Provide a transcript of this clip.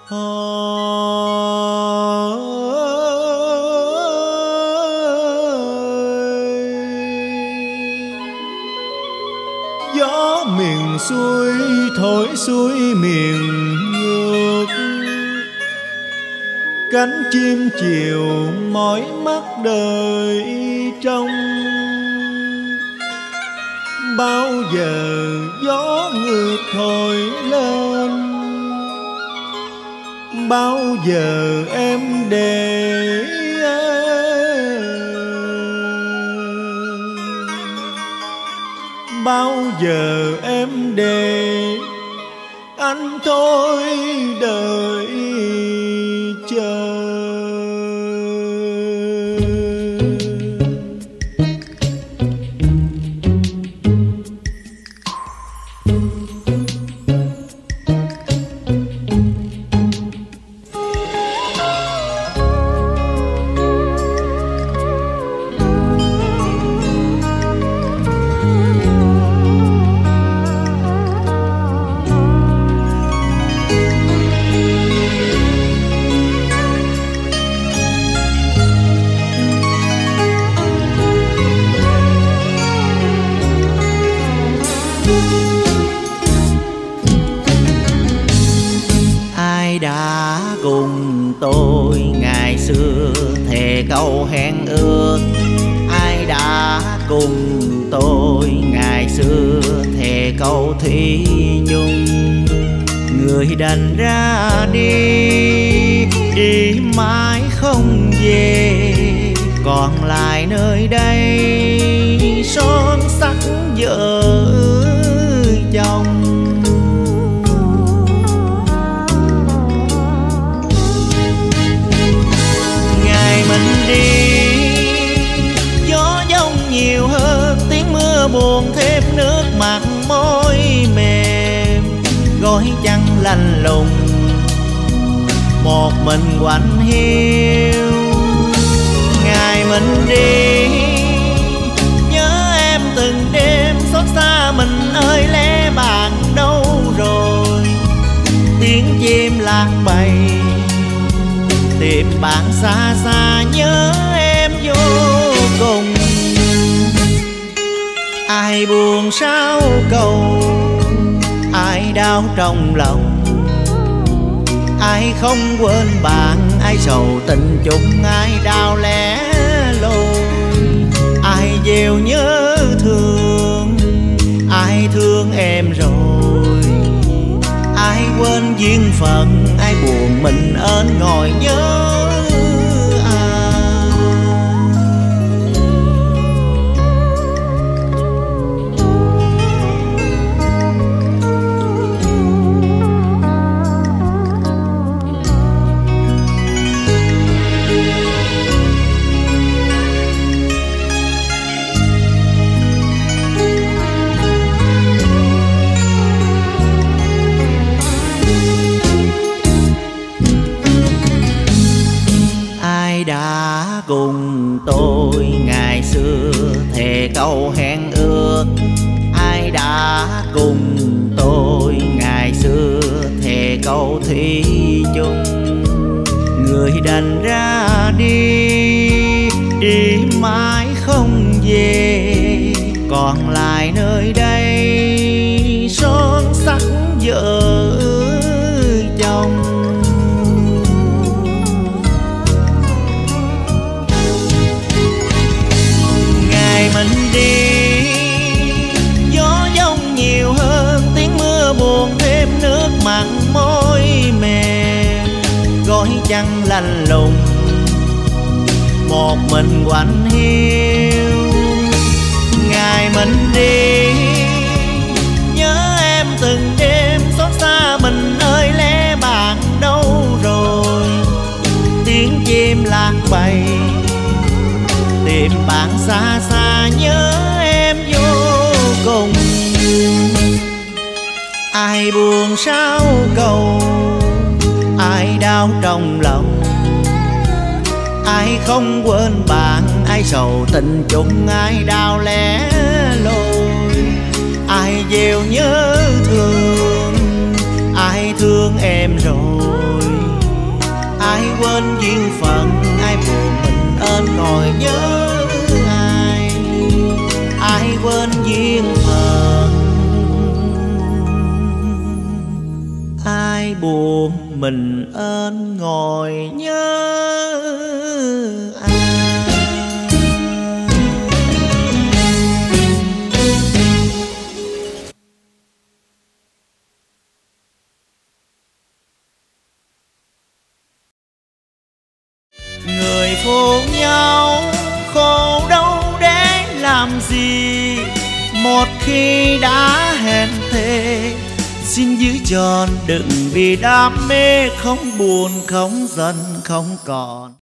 Gió miền xuôi thổi xuôi miền ngược, cánh chim chiều mỏi mắt đợi trông. Bao giờ gió ngược thổi lên, bao giờ em để bao giờ em để anh thôi đợi chờ. Ai đã cùng tôi ngày xưa thề câu hẹn ước, ai đã cùng tôi ngày xưa thề câu thủy chung. Người đành ra đi, đi mãi không về, còn lại nơi đây son sắc vợ chồng. Ngày mình đi, gió giông nhiều hơn, tiếng mưa buồn thêm nước mặn môi mềm, gói chăn lạnh lùng một mình quạnh hiu. Ngày mình đi, nhớ em từng đêm, xót xa mình ơi lẽ bạn đâu rồi. Tiếng chim lạc bầy tìm bạn xa xa, nhớ em vô cùng. Ai buồn sao cầu, ai đau trong lòng, ai không quên bạn, ai sầu tình chung, ai đau lẻ loi. Ai gieo nhớ thương, ai thương em rồi, ai quên duyên phận, ai buồn mình ơn ngồi nhớ. Ai đã cùng tôi ngày xưa thề câu hẹn ước, ai đã cùng tôi ngày xưa thề câu thủy chung. Người đành ra đi, đi mãi không về, còn lại nơi đây son sắc vợ chồng. Ngày mình đi, gió giông nhiều hơn, tiếng mưa buồn thêm nước mặn môi mềm, gói chăn lạnh lùng một mình quạnh hiu. Ngày mình đi, nhớ em từng đêm, xót xa mình ơi lẽ bạn đâu rồi. Tiếng chim lạc bầy tìm bạn xa xa, nhớ em vô cùng. Ai buồn sao cầu, ai đau trong lòng, ai không quên bạn, ai sầu tình chung, ai đau lẻ loi. Ai gieo nhớ thương, ai thương em rồi, quên duyên phận, ai buồn mình ơn ngồi nhớ ai. Ai quên duyên phận, ai buồn mình ơn ngồi nhớ ai. Người phụ nhau khổ đâu để làm gì, một khi đã hẹn thề xin giữ tròn, đừng vì đam mê không buồn không giận không còn.